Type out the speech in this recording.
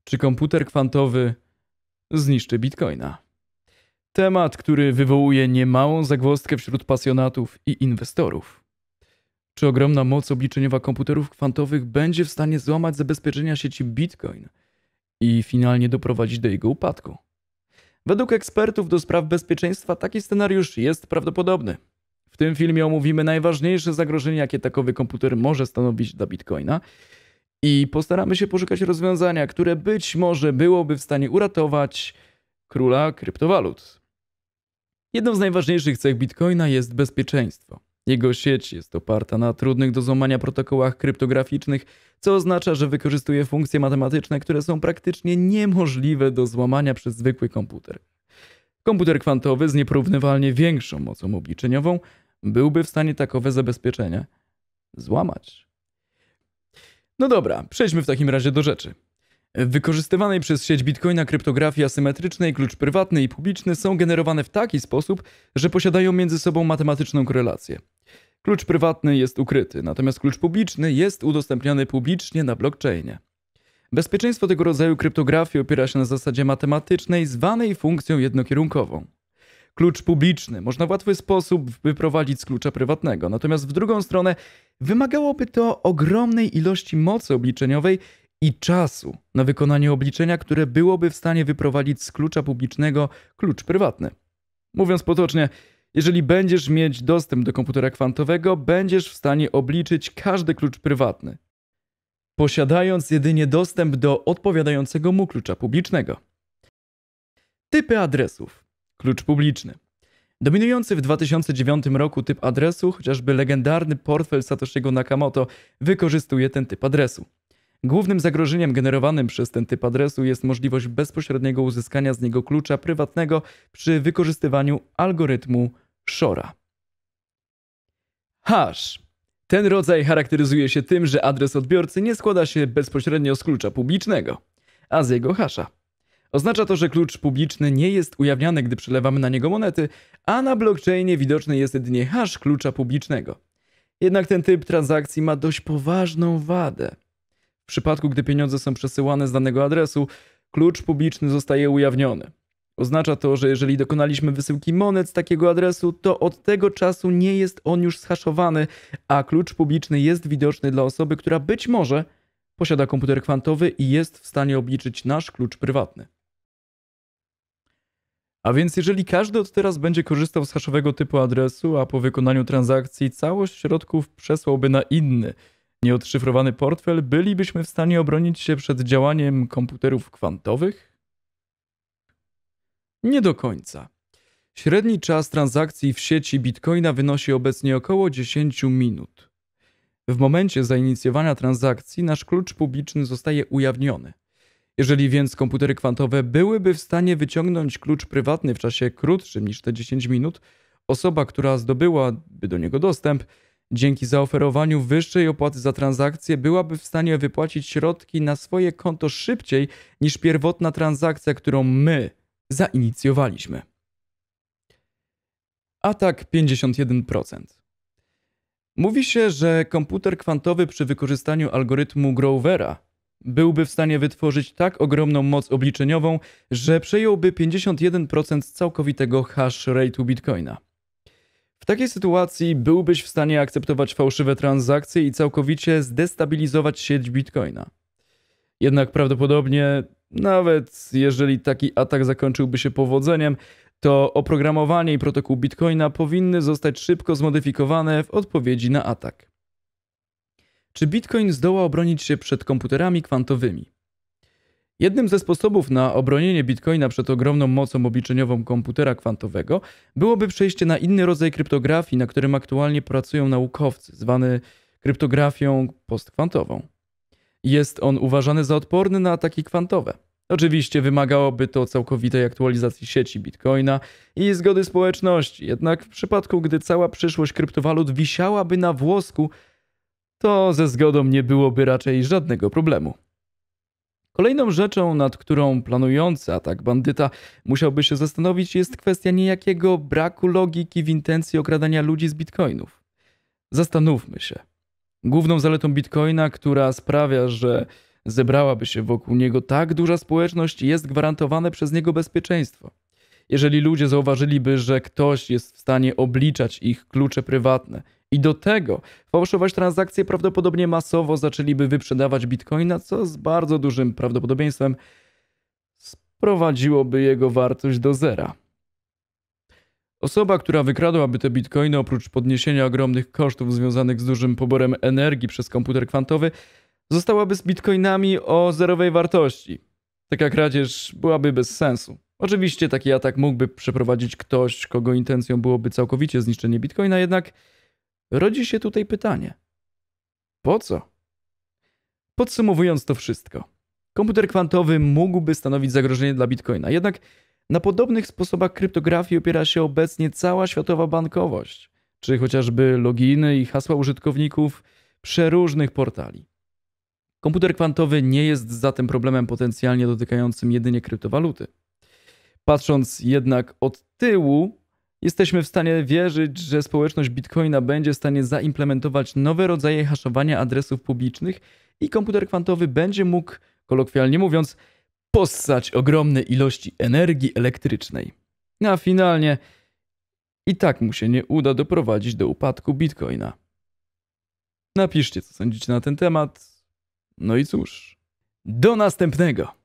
Czy komputer kwantowy zniszczy Bitcoina? Temat, który wywołuje niemałą zagwozdkę wśród pasjonatów i inwestorów. Czy ogromna moc obliczeniowa komputerów kwantowych będzie w stanie złamać zabezpieczenia sieci Bitcoin i finalnie doprowadzić do jego upadku? Według ekspertów do spraw bezpieczeństwa taki scenariusz jest prawdopodobny. W tym filmie omówimy najważniejsze zagrożenia, jakie takowy komputer może stanowić dla Bitcoina i postaramy się poszukać rozwiązania, które być może byłoby w stanie uratować króla kryptowalut. Jedną z najważniejszych cech Bitcoina jest bezpieczeństwo. Jego sieć jest oparta na trudnych do złamania protokołach kryptograficznych, co oznacza, że wykorzystuje funkcje matematyczne, które są praktycznie niemożliwe do złamania przez zwykły komputer. Komputer kwantowy z nieporównywalnie większą mocą obliczeniową byłby w stanie takowe zabezpieczenie złamać. No dobra, przejdźmy w takim razie do rzeczy. W wykorzystywanej przez sieć Bitcoina kryptografii asymetrycznej klucz prywatny i publiczny są generowane w taki sposób, że posiadają między sobą matematyczną korelację. Klucz prywatny jest ukryty, natomiast klucz publiczny jest udostępniany publicznie na blockchainie. Bezpieczeństwo tego rodzaju kryptografii opiera się na zasadzie matematycznej zwanej funkcją jednokierunkową. Klucz publiczny można w łatwy sposób wyprowadzić z klucza prywatnego, natomiast w drugą stronę wymagałoby to ogromnej ilości mocy obliczeniowej i czasu na wykonanie obliczenia, które byłoby w stanie wyprowadzić z klucza publicznego klucz prywatny. Mówiąc potocznie, jeżeli będziesz mieć dostęp do komputera kwantowego, będziesz w stanie obliczyć każdy klucz prywatny, posiadając jedynie dostęp do odpowiadającego mu klucza publicznego. Typy adresów. Klucz publiczny. Dominujący w 2009 roku typ adresu, chociażby legendarny portfel Satoshiego Nakamoto, wykorzystuje ten typ adresu. Głównym zagrożeniem generowanym przez ten typ adresu jest możliwość bezpośredniego uzyskania z niego klucza prywatnego przy wykorzystywaniu algorytmu Shora. Hash. Ten rodzaj charakteryzuje się tym, że adres odbiorcy nie składa się bezpośrednio z klucza publicznego, a z jego hasza. Oznacza to, że klucz publiczny nie jest ujawniany, gdy przelewamy na niego monety, a na blockchainie widoczny jest jedynie hash klucza publicznego. Jednak ten typ transakcji ma dość poważną wadę. W przypadku, gdy pieniądze są przesyłane z danego adresu, klucz publiczny zostaje ujawniony. Oznacza to, że jeżeli dokonaliśmy wysyłki monet z takiego adresu, to od tego czasu nie jest on już zhaszowany, a klucz publiczny jest widoczny dla osoby, która być może posiada komputer kwantowy i jest w stanie obliczyć nasz klucz prywatny. A więc jeżeli każdy od teraz będzie korzystał z haszowego typu adresu, a po wykonaniu transakcji całość środków przesłałby na inny, nieodszyfrowany portfel, bylibyśmy w stanie obronić się przed działaniem komputerów kwantowych? Nie do końca. Średni czas transakcji w sieci Bitcoina wynosi obecnie około 10 minut. W momencie zainicjowania transakcji nasz klucz publiczny zostaje ujawniony. Jeżeli więc komputery kwantowe byłyby w stanie wyciągnąć klucz prywatny w czasie krótszym niż te 10 minut, osoba, która zdobyłaby do niego dostęp, dzięki zaoferowaniu wyższej opłaty za transakcję byłaby w stanie wypłacić środki na swoje konto szybciej niż pierwotna transakcja, którą my zainicjowaliśmy. Atak 51%. Mówi się, że komputer kwantowy przy wykorzystaniu algorytmu Grovera byłby w stanie wytworzyć tak ogromną moc obliczeniową, że przejąłby 51% całkowitego hash rate'u Bitcoina. W takiej sytuacji byłbyś w stanie akceptować fałszywe transakcje i całkowicie zdestabilizować sieć Bitcoina. Jednak prawdopodobnie, nawet jeżeli taki atak zakończyłby się powodzeniem, to oprogramowanie i protokół Bitcoina powinny zostać szybko zmodyfikowane w odpowiedzi na atak. Czy Bitcoin zdoła obronić się przed komputerami kwantowymi? Jednym ze sposobów na obronienie Bitcoina przed ogromną mocą obliczeniową komputera kwantowego byłoby przejście na inny rodzaj kryptografii, na którym aktualnie pracują naukowcy, zwany kryptografią postkwantową. Jest on uważany za odporny na ataki kwantowe. Oczywiście wymagałoby to całkowitej aktualizacji sieci Bitcoina i zgody społeczności, jednak w przypadku, gdy cała przyszłość kryptowalut wisiałaby na włosku, to ze zgodą nie byłoby raczej żadnego problemu. Kolejną rzeczą, nad którą planujący atak bandyta musiałby się zastanowić, jest kwestia niejakiego braku logiki w intencji okradania ludzi z bitcoinów. Zastanówmy się. Główną zaletą bitcoina, która sprawia, że zebrałaby się wokół niego tak duża społeczność, jest gwarantowane przez niego bezpieczeństwo. Jeżeli ludzie zauważyliby, że ktoś jest w stanie obliczać ich klucze prywatne i do tego fałszować transakcje, prawdopodobnie masowo zaczęliby wyprzedawać bitcoina, co z bardzo dużym prawdopodobieństwem sprowadziłoby jego wartość do zera. Osoba, która wykradłaby te bitcoiny, oprócz podniesienia ogromnych kosztów związanych z dużym poborem energii przez komputer kwantowy, zostałaby z bitcoinami o zerowej wartości. Taka kradzież byłaby bez sensu. Oczywiście taki atak mógłby przeprowadzić ktoś, kogo intencją byłoby całkowicie zniszczenie bitcoina, jednak rodzi się tutaj pytanie. Po co? Podsumowując to wszystko, komputer kwantowy mógłby stanowić zagrożenie dla bitcoina, jednak na podobnych sposobach kryptografii opiera się obecnie cała światowa bankowość, czy chociażby loginy i hasła użytkowników przeróżnych portali. Komputer kwantowy nie jest zatem problemem potencjalnie dotykającym jedynie kryptowaluty. Patrząc jednak od tyłu, jesteśmy w stanie wierzyć, że społeczność Bitcoina będzie w stanie zaimplementować nowe rodzaje haszowania adresów publicznych i komputer kwantowy będzie mógł, kolokwialnie mówiąc, possać ogromne ilości energii elektrycznej. A finalnie i tak mu się nie uda doprowadzić do upadku Bitcoina. Napiszcie, co sądzicie na ten temat. No i cóż, do następnego!